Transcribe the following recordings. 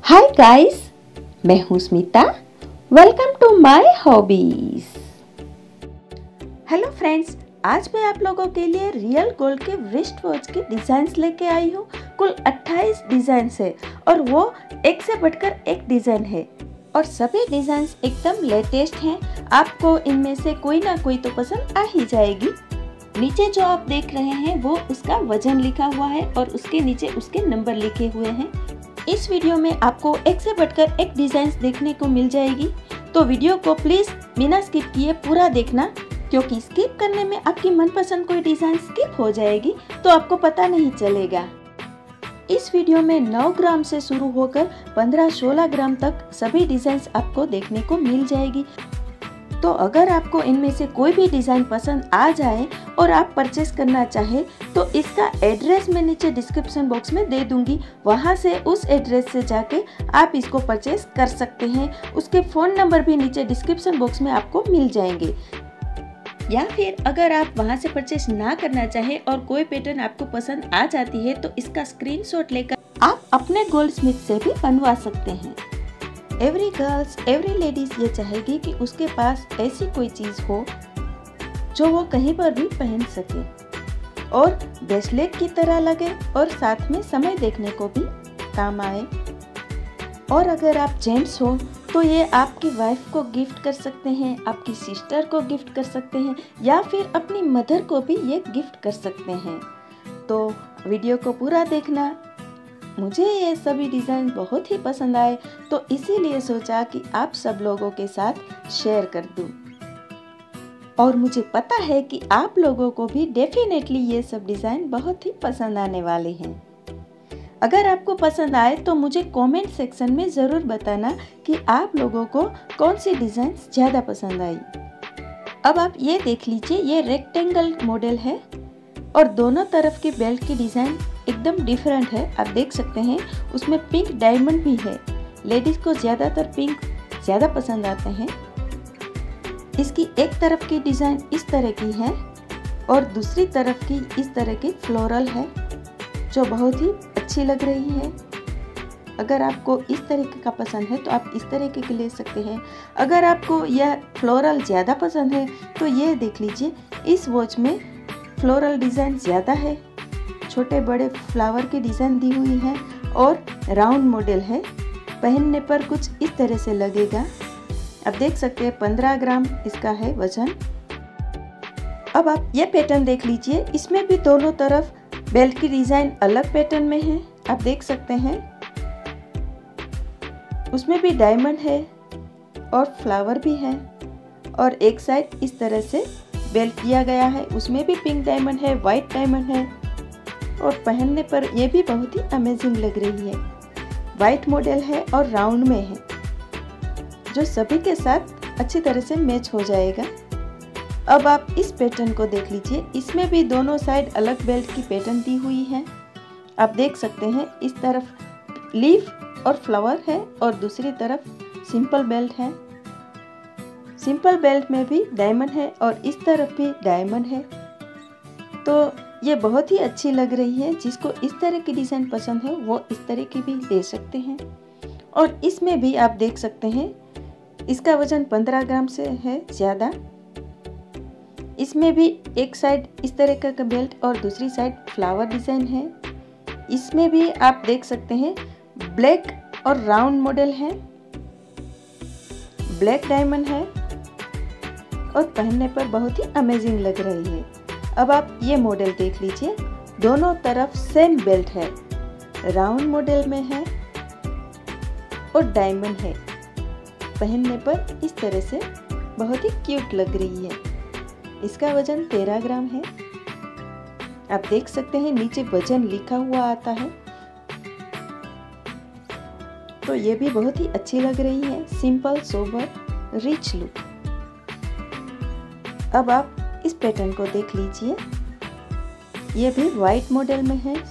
हाय guys, मैं हूँ Smita. Welcome to my hobbies. Hello friends, आज मैं आप लोगों के लिए रियल गोल्ड के रिस्ट वॉच के डिजाइन्स लेके आई हूँ। कुल 28 डिजाइन्स है और वो एक से बढ़कर एक डिजाइन है और सभी डिजाइन्स एकदम लेटेस्ट हैं। आपको इनमें से कोई ना कोई तो पसंद आ ही जाएगी। नीचे जो आप देख रहे हैं वो उसका वजन लिखा हुआ है और उसके नीचे उसके नंबर लिखे हुए हैं। इस वीडियो में आपको एक से बढ़कर एक डिजाइन देखने को मिल जाएगी, तो वीडियो को प्लीज बिना स्किप किए पूरा देखना, क्योंकि स्किप करने में आपकी मनपसंद कोई डिजाइन स्किप हो जाएगी तो आपको पता नहीं चलेगा। इस वीडियो में 9 ग्राम से शुरू होकर 15-16 ग्राम तक सभी डिजाइन्स आपको देखने को मिल जाएगी। तो अगर आपको इनमें से कोई भी डिज़ाइन पसंद आ जाए और आप परचेस करना चाहे तो इसका एड्रेस मैं नीचे डिस्क्रिप्शन बॉक्स में दे दूंगी। वहां से उस एड्रेस से जाके आप इसको परचेस कर सकते हैं। उसके फ़ोन नंबर भी नीचे डिस्क्रिप्शन बॉक्स में आपको मिल जाएंगे। या फिर अगर आप वहां से परचेस ना करना चाहे और कोई पैटर्न आपको पसंद आ जाती है तो इसका स्क्रीनशॉट लेकर आप अपने गोल्ड स्मिथ से भी बनवा सकते हैं। एवरी गर्ल्स, एवरी लेडीज ये चाहेगी कि उसके पास ऐसी कोई चीज़ हो जो वो कहीं पर भी पहन सके और ब्रेसलेट की तरह लगे और साथ में समय देखने को भी काम आए। और अगर आप जेंट्स हो तो ये आपकी वाइफ को गिफ्ट कर सकते हैं, आपकी सिस्टर को गिफ्ट कर सकते हैं या फिर अपनी मदर को भी ये गिफ्ट कर सकते हैं। तो वीडियो को पूरा देखना। मुझे ये सभी डिज़ाइन बहुत ही पसंद आए तो इसीलिए सोचा कि आप सब लोगों के साथ शेयर कर दूं। और मुझे पता है कि आप लोगों को भी डेफिनेटली ये सब डिज़ाइन बहुत ही पसंद आने वाले हैं। अगर आपको पसंद आए तो मुझे कमेंट सेक्शन में ज़रूर बताना कि आप लोगों को कौन सी डिज़ाइन ज़्यादा पसंद आई। अब आप ये देख लीजिए, ये रेक्टेंगल मॉडल है और दोनों तरफ की बेल्ट की डिज़ाइन एकदम डिफरेंट है। आप देख सकते हैं उसमें पिंक डायमंड भी है। लेडीज को ज़्यादातर पिंक ज़्यादा पसंद आते हैं। इसकी एक तरफ की डिज़ाइन इस तरह की है और दूसरी तरफ की इस तरह की फ्लोरल है जो बहुत ही अच्छी लग रही है। अगर आपको इस तरीके का पसंद है तो आप इस तरीके के ले सकते हैं। अगर आपको यह फ्लोरल ज़्यादा पसंद है तो ये देख लीजिए, इस वॉच में फ्लोरल डिज़ाइन ज़्यादा है, छोटे बड़े फ्लावर की डिज़ाइन दी हुई है और राउंड मॉडल है। पहनने पर कुछ इस तरह से लगेगा। अब देख सकते हैं 15 ग्राम इसका है वजन। अब आप ये पैटर्न देख लीजिए, इसमें भी दोनों तरफ बेल्ट की डिज़ाइन अलग पैटर्न में है। आप देख सकते हैं उसमें भी डायमंड है और फ्लावर भी है और एक साइड इस तरह से बेल्ट दिया गया है, उसमें भी पिंक डायमंड है, वाइट डायमंड है और पहनने पर ये भी बहुत ही अमेजिंग लग रही है। वाइट मॉडल है और राउंड में है जो सभी के साथ अच्छी तरह से मैच हो जाएगा। अब आप इस पैटर्न को देख लीजिए, इसमें भी दोनों साइड अलग बेल्ट की पैटर्न दी हुई है। आप देख सकते हैं इस तरफ लीफ और फ्लावर है और दूसरी तरफ सिंपल बेल्ट है। सिंपल बेल्ट में भी डायमंड है और इस तरफ भी डायमंड है। तो ये बहुत ही अच्छी लग रही है। जिसको इस तरह की डिज़ाइन पसंद है वो इस तरह की भी ले सकते हैं। और इसमें भी आप देख सकते हैं इसका वजन 15 ग्राम से है ज़्यादा। इसमें भी एक साइड इस तरह का बेल्ट और दूसरी साइड फ्लावर डिज़ाइन है। इसमें भी आप देख सकते हैं ब्लैक और राउंड मॉडल है, ब्लैक डायमंड है और पहनने पर बहुत ही अमेजिंग लग रही है। अब आप ये मॉडल देख लीजिए, दोनों तरफ सेम बेल्ट है, राउंड मॉडल में है और डायमंड है। पहनने पर इस तरह से बहुत ही क्यूट लग रही है। इसका वजन 13 ग्राम है। आप देख सकते हैं नीचे वजन लिखा हुआ आता है। तो ये भी बहुत ही अच्छी लग रही है, सिंपल सोबर रिच लुक। अब आप इस पैटर्न को देख लीजिए, ये भी वाइट मॉडल में है,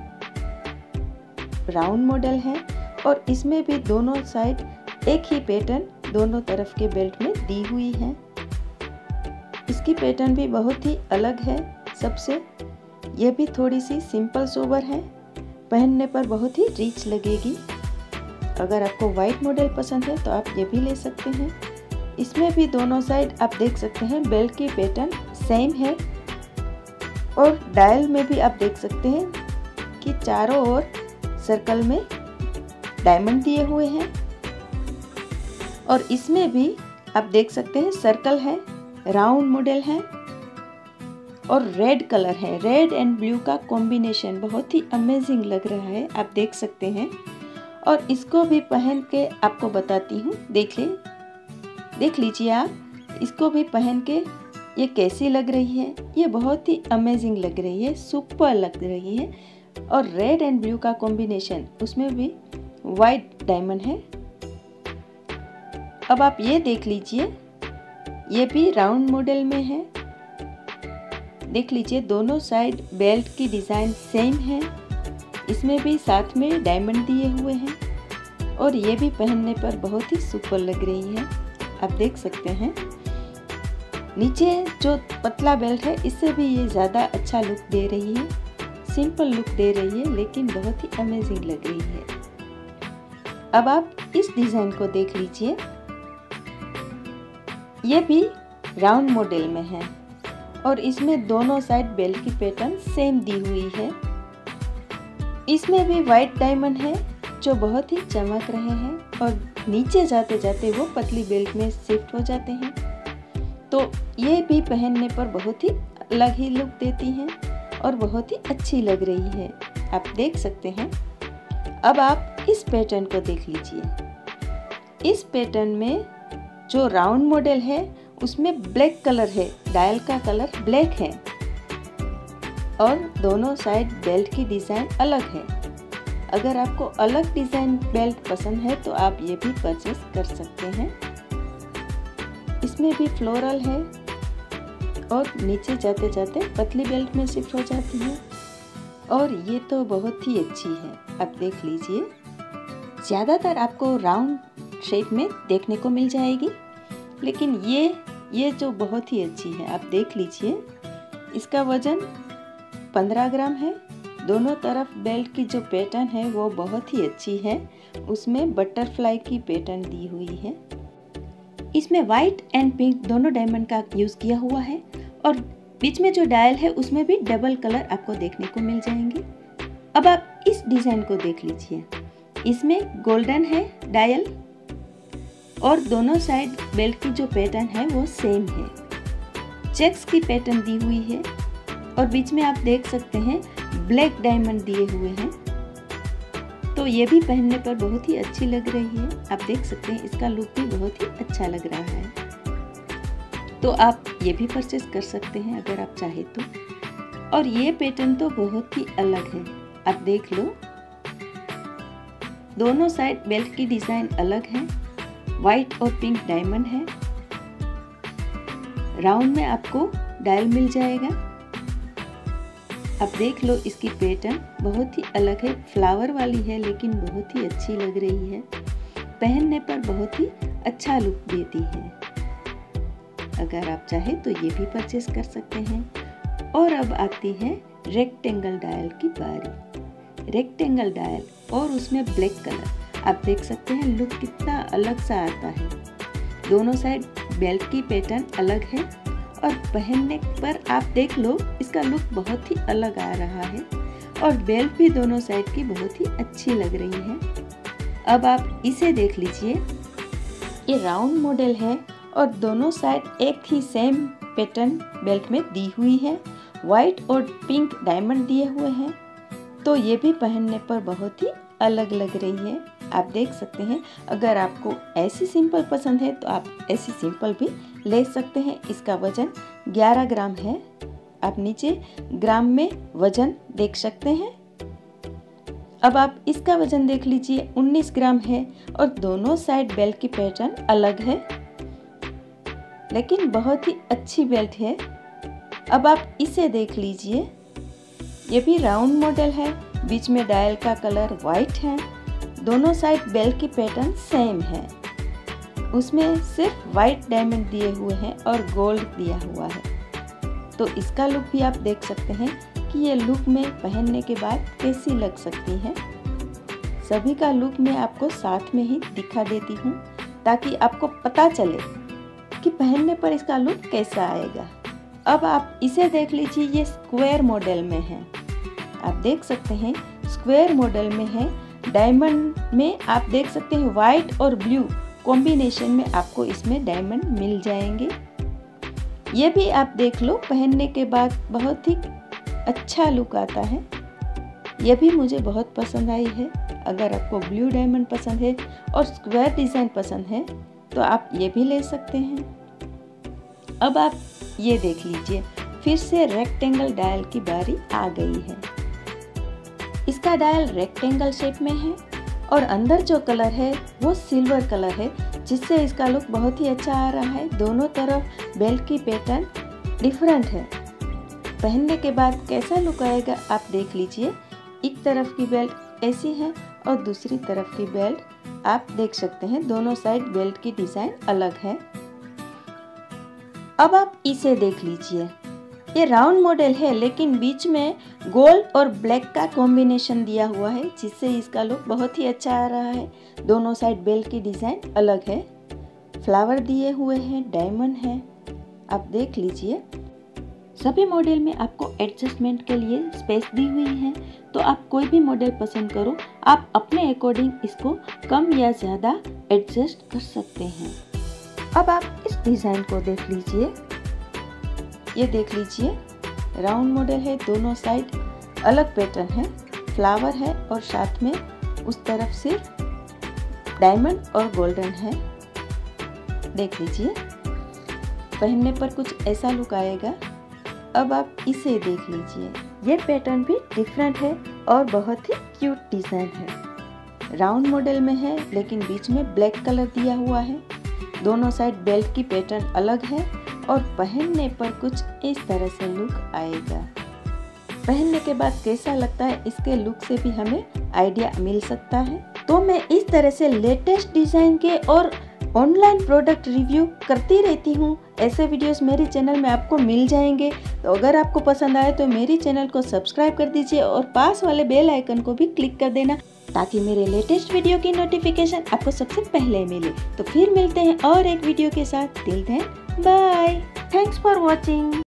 राउंड मॉडल है और इसमें भी दोनों साइड एक ही पैटर्न दोनों तरफ के बेल्ट में दी हुई है। इसकी पैटर्न भी बहुत ही अलग है सबसे। यह भी थोड़ी सी सिंपल सोबर है, पहनने पर बहुत ही रिच लगेगी। अगर आपको वाइट मॉडल पसंद है तो आप ये भी ले सकते हैं। इसमें भी दोनों साइड आप देख सकते हैं बेल्ट की पैटर्न सेम है और डायल में भी आप देख सकते हैं कि चारों ओर सर्कल में डायमंड दिए हुए हैं और इसमें भी आप देख सकते हैं सर्कल है, राउंड मॉडल है और रेड कलर है। रेड एंड ब्लू का कॉम्बिनेशन बहुत ही अमेजिंग लग रहा है, आप देख सकते हैं। और इसको भी पहन के आपको बताती हूँ, देख लीजिए आप इसको भी पहन के ये कैसी लग रही है। ये बहुत ही अमेजिंग लग रही है, सुपर लग रही है। और रेड एंड ब्लू का कॉम्बिनेशन, उसमें भी वाइट डायमंड है। अब आप ये देख लीजिए, ये भी राउंड मॉडल में है। देख लीजिए दोनों साइड बेल्ट की डिज़ाइन सेम है। इसमें भी साथ में डायमंड दिए हुए हैं और ये भी पहनने पर बहुत ही सुपर लग रही है, आप देख सकते हैं। नीचे जो पतला बेल्ट है इससे भी ये ज़्यादा अच्छा लुक दे रही है, सिंपल लुक दे रही है, लेकिन बहुत ही अमेजिंग लग रही है। अब आप इस डिज़ाइन को देख लीजिए, ये भी राउंड मॉडल में है और इसमें दोनों साइड बेल्ट की पैटर्न सेम दी हुई है। इसमें भी वाइट डायमंड है जो बहुत ही चमक रहे हैं और नीचे जाते जाते वो पतली बेल्ट में शिफ्ट हो जाते हैं। तो ये भी पहनने पर बहुत ही अलग ही लुक देती हैं और बहुत ही अच्छी लग रही है, आप देख सकते हैं। अब आप इस पैटर्न को देख लीजिए। इस पैटर्न में जो राउंड मॉडल है उसमें ब्लैक कलर है, डायल का कलर ब्लैक है और दोनों साइड बेल्ट की डिज़ाइन अलग है। अगर आपको अलग डिज़ाइन बेल्ट पसंद है तो आप ये भी परचेस कर सकते हैं। इसमें भी फ्लोरल है और नीचे जाते जाते पतली बेल्ट में शिफ्ट हो जाती है और ये तो बहुत ही अच्छी है, आप देख लीजिए। ज़्यादातर आपको राउंड शेप में देखने को मिल जाएगी, लेकिन ये जो बहुत ही अच्छी है, आप देख लीजिए। इसका वजन 15 ग्राम है। दोनों तरफ बेल्ट की जो पैटर्न है वो बहुत ही अच्छी है, उसमें बटरफ्लाई की पैटर्न दी हुई है। इसमें वाइट एंड पिंक दोनों डायमंड का यूज़ किया हुआ है और बीच में जो डायल है उसमें भी डबल कलर आपको देखने को मिल जाएंगे। अब आप इस डिज़ाइन को देख लीजिए। इसमें गोल्डन है डायल और दोनों साइड बेल्ट की जो पैटर्न है वो सेम है। चेक्स की पैटर्न दी हुई है और बीच में आप देख सकते हैं ब्लैक डायमंड दिए हुए हैं। तो ये भी पहनने पर बहुत ही अच्छी लग रही है, आप देख सकते हैं। इसका लुक भी बहुत ही अच्छा लग रहा है, तो आप ये भी परचेस कर सकते हैं अगर आप चाहे तो। और ये पैटर्न तो बहुत ही अलग है, आप देख लो। दोनों साइड बेल्ट की डिज़ाइन अलग है, वाइट और पिंक डायमंड है। राउंड में आपको डायल मिल जाएगा। आप देख लो, इसकी पैटर्न बहुत ही अलग है, फ्लावर वाली है लेकिन बहुत ही अच्छी लग रही है। पहनने पर बहुत ही अच्छा लुक देती है। अगर आप चाहे तो ये भी परचेस कर सकते हैं। और अब आती है रेक्टेंगल डायल की बारी। रेक्टेंगल डायल और उसमें ब्लैक कलर, आप देख सकते हैं लुक कितना अलग सा आता है। दोनों साइड बेल्ट की पैटर्न अलग है और पहनने पर आप देख लो इसका लुक बहुत ही अलग आ रहा है और बेल्ट भी दोनों साइड की बहुत ही अच्छी लग रही है। अब आप इसे देख लीजिए, ये राउंड मॉडल है और दोनों साइड एक ही सेम पैटर्न बेल्ट में दी हुई है। वाइट और पिंक डायमंड दिए हुए हैं, तो ये भी पहनने पर बहुत ही अलग लग रही है, आप देख सकते हैं। अगर आपको ऐसी सिंपल पसंद है तो आप ऐसी सिंपल भी ले सकते हैं। इसका वजन 11 ग्राम है, आप नीचे ग्राम में वजन देख सकते हैं। अब आप इसका वजन देख लीजिए, 19 ग्राम है और दोनों साइड बेल्ट की पैटर्न अलग है, लेकिन बहुत ही अच्छी बेल्ट है। अब आप इसे देख लीजिए, ये भी राउंड मॉडल है, बीच में डायल का कलर वाइट है। दोनों साइड बेल्ट की पैटर्न सेम है, उसमें सिर्फ वाइट डायमंड दिए हुए हैं और गोल्ड दिया हुआ है। तो इसका लुक भी आप देख सकते हैं कि ये लुक में पहनने के बाद कैसी लग सकती है। सभी का लुक मैं आपको साथ में ही दिखा देती हूँ ताकि आपको पता चले कि पहनने पर इसका लुक कैसा आएगा। अब आप इसे देख लीजिए, ये स्क्वायर मॉडल में है। आप देख सकते हैं स्क्वायर मॉडल में है। डायमंड में आप देख सकते हैं वाइट और ब्लू कॉम्बिनेशन में आपको इसमें डायमंड मिल जाएंगे। ये भी आप देख लो, पहनने के बाद बहुत ही अच्छा लुक आता है। ये भी मुझे बहुत पसंद आई है। अगर आपको ब्लू डायमंड पसंद है और स्क्वायर डिज़ाइन पसंद है तो आप ये भी ले सकते हैं। अब आप ये देख लीजिए, फिर से रेक्टेंगल डायल की बारी आ गई है। इसका डायल रेक्टेंगल शेप में है और अंदर जो कलर है वो सिल्वर कलर है, जिससे इसका लुक बहुत ही अच्छा आ रहा है। दोनों तरफ बेल्ट की पैटर्न डिफरेंट है। पहनने के बाद कैसा लुक आएगा आप देख लीजिए। एक तरफ की बेल्ट ऐसी है और दूसरी तरफ की बेल्ट आप देख सकते हैं, दोनों साइड बेल्ट की डिज़ाइन अलग है। अब आप इसे देख लीजिए, ये राउंड मॉडल है लेकिन बीच में गोल्ड और ब्लैक का कॉम्बिनेशन दिया हुआ है, जिससे इसका लुक बहुत ही अच्छा आ रहा है। दोनों साइड बेल्ट की डिज़ाइन अलग है, फ्लावर दिए हुए हैं, डायमंड है। आप देख लीजिए, सभी मॉडल में आपको एडजस्टमेंट के लिए स्पेस दी हुई है, तो आप कोई भी मॉडल पसंद करो, आप अपने अकॉर्डिंग इसको कम या ज़्यादा एडजस्ट कर सकते हैं। अब आप इस डिज़ाइन को देख लीजिए, ये देख लीजिए राउंड मॉडल है, दोनों साइड अलग पैटर्न है, फ्लावर है और साथ में उस तरफ सिर्फ डायमंड और गोल्डन है। देख लीजिए, पहनने पर कुछ ऐसा लुक आएगा। अब आप इसे देख लीजिए, ये पैटर्न भी डिफरेंट है और बहुत ही क्यूट डिज़ाइन है। राउंड मॉडल में है लेकिन बीच में ब्लैक कलर दिया हुआ है। दोनों साइड बेल्ट की पैटर्न अलग है और पहनने पर कुछ इस तरह से लुक आएगा। पहनने के बाद कैसा लगता है इसके लुक से भी हमें आइडिया मिल सकता है। तो मैं इस तरह से लेटेस्ट डिज़ाइन के और ऑनलाइन प्रोडक्ट रिव्यू करती रहती हूँ। ऐसे वीडियोस मेरे चैनल में आपको मिल जाएंगे। तो अगर आपको पसंद आए तो मेरी चैनल को सब्सक्राइब कर दीजिए और पास वाले बेल आइकन को भी क्लिक कर देना, ताकि मेरे लेटेस्ट वीडियो की नोटिफिकेशन आपको सबसे पहले मिले। तो फिर मिलते हैं और एक वीडियो के साथ। Till then bye, thanks for watching.